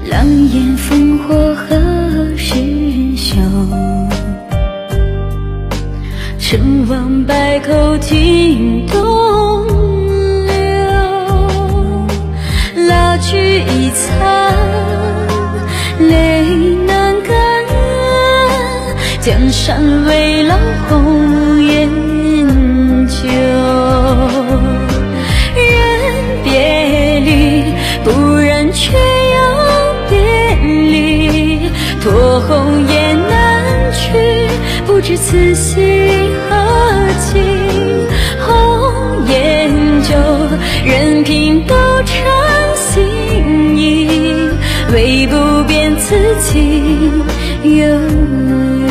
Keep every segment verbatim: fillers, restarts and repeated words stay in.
狼烟烽火何时休？成王败寇尽东流。老去已苍，泪难干。江山未老，红颜旧。人别离，不忍却又别离。托鸿雁南去，不知此心何寄。红颜旧，任凭斗缠心意，唯不变此情悠悠。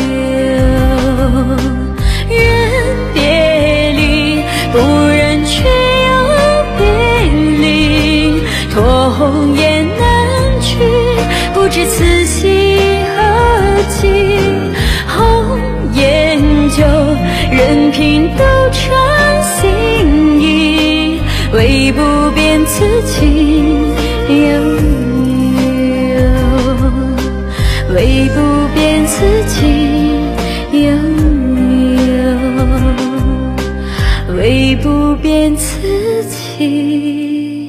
人别离，不忍却又别离。托鸿雁南去，不知此心何寄。红颜旧，任凭斗缠心意，唯不变此情悠悠。唯不变此情悠悠。唯不变此情